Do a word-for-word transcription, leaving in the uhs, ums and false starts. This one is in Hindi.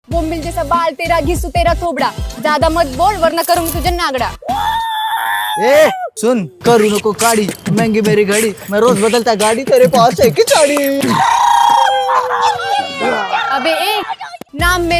वो मिल जैसा बाल तेरा, घिसू तेरा थोबड़ा, ज्यादा मत बोल वरना करूंगी तुझे नागड़ा। ए सुन, करू नको काड़ी, महंगी मेरी घड़ी, मैं रोज बदलता गाड़ी, तेरे पास है कि चाड़ी। अबे ए नाम में